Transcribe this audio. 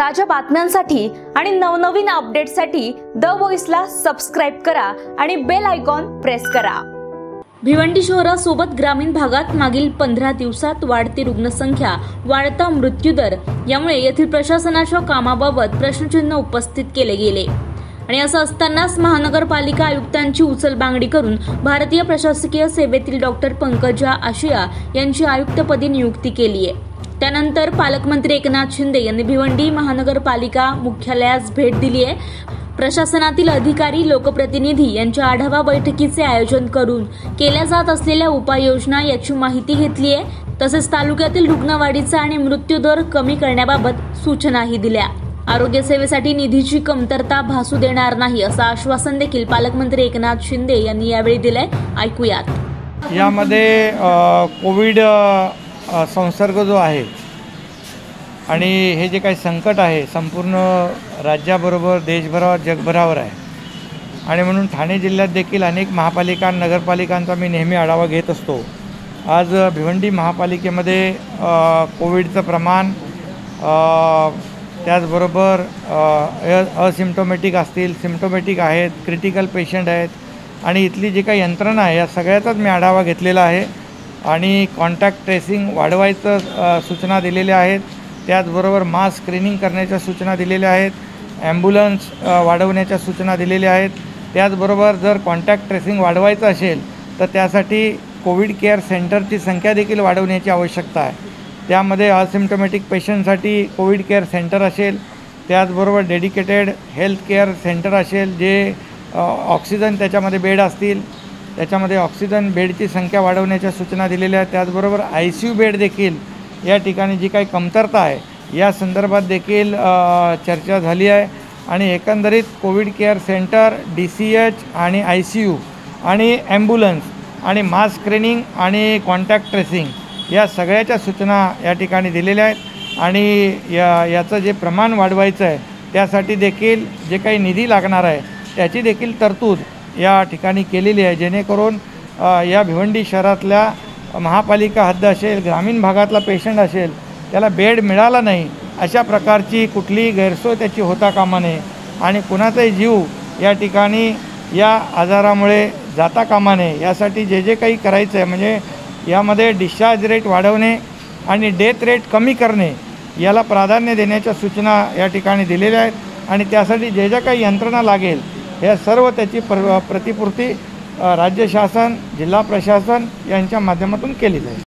ताज्या बातम्यांसाठी आणि नवनवीन अपडेट्ससाठी द व्हॉइसला सबस्क्राइब करा आणि बेल आयकॉन प्रेस करा। भिवंडी शहरासोबत ग्रामीण भागात मागील 15 दिवसात वाढती रुग्णसंख्या, वाढता मृत्यूदर यामुळे येथील प्रशासनाच्या कामाबाबत प्रश्नचिन्ह उपस्थित केले गेले। आणि असं असतानाच महानगरपालिका आयुक्तांची उचलबांगडी करून भारतीय प्रशासकीय सेवेतील डॉक्टर पंकजा आशिया यांची आयुक्तपदी नियुक्ती केली आहे। त्यानंतर पालकमंत्री एकनाथ शिंदे यांनी भिवंडी महानगरपालिका मुख्यालयास भेट दिली आहे। प्रशासनातील अधिकारी, लोकप्रतिनिधी यांच्या आढावा बैठकीचे आयोजन करून केल्या जात असलेल्या उपाययोजना याची माहिती घेतली आहे। तसेच तालुक्यातील रुग्णवाढीचा आणि मृत्यूदर कमी करण्याबाबत सूचनाही दिल्या। आरोग्य सेवेसाठी निधीची कमतरता भासू देणार नाही असं आश्वासन देखील पालकमंत्री एकनाथ शिंदे यांनी यावेळी दिले। ऐकूयात। यामध्ये कोविड संसर्ग जो आहे आणि हे जे काही संकट आहे संपूर्ण राज्याबरोबर देशभरावर जगभरावर आहे आणि म्हणून ठाणे जिल्ह्यात देखील अनेक महापालिका नगरपालिकांचा मी नेहमी आढावा घेत असतो। आज भिवंडी महापालिकेमध्ये कोविडचं प्रमाण त्याचबरोबर असिम्प्टोमॅटिक असतील, सिम्प्टोमॅटिक आहेत, क्रिटिकल पेशंट आहेत आणि इथली जी काही यंत्रणा आहे या सगळ्याचाच मी आढावा घेतलेला आहे आणि कॉन्टॅक्ट ट्रेसिंग वाढवायचं सूचना दिलेल्या आहेत। त्याचबरोबर मास स्क्रीनिंग करण्याच्या सूचना दिलेल्या आहेत, ॲम्ब्युलन्स वाढवण्याच्या सूचना दिलेल्या आहेत। त्याचबरोबर जर कॉन्टॅक्ट ट्रेसिंग वाढवायचं असेल तर त्यासाठी कोविड केअर सेंटरची संख्या देखील वाढवण्याची आवश्यकता आहे। त्यामध्ये असिम्प्टोमॅटिक पेशंटसाठी कोविड केअर सेंटर असेल, त्याचबरोबर डेडिकेटेड हेल्थ केअर सेंटर असेल, जे ऑक्सिजन त्याच्यामध्ये बेड असतील, त्याच्यामध्ये ऑक्सिजन बेडची संख्या वाढवण्याच्या सूचना दिलेल्या आहेत। त्याचबरोबर ICU बेड देखील या ठिकाणी जी काही कमतरता आहे या संदर्भात देखील चर्चा झाली आहे आणि एकंदरीत कोविड केअर सेंटर, DCH आणि ICU आणि ॲम्ब्युलन्स आणि मास स्क्रीनिंग आणि कॉन्टॅक्ट ट्रेसिंग या सगळ्याच्या सूचना या ठिकाणी दिलेल्या आहेत आणि याचं जे प्रमाण वाढवायचं आहे त्यासाठी देखील जे काही निधी लागणार आहे त्याची देखील तरतूद या ठिकाणी केलेली आहे, जेणेकरून या भिवंडी शहरातल्या महापालिका हद्द असेल, ग्रामीण भागातला पेशंट असेल, त्याला बेड मिळाला नाही अशा प्रकारची कुठलीही गैरसोय त्याची होता कामा नये आणि कुणाचाही जीव या ठिकाणी या आजारामुळे जाता कामा नये यासाठी जे जे काही करायचं आहे म्हणजे यामध्ये डिस्चार्ज रेट वाढवणे आणि डेथ रेट कमी करणे याला प्राधान्य देण्याच्या सूचना या ठिकाणी दिलेल्या आहेत आणि त्यासाठी जे जे काही यंत्रणा लागेल हे सर्व त्याची प्रतिपूर्ती राज्य शासन, जिल्हा प्रशासन यांच्या माध्यमातून केली जाईल।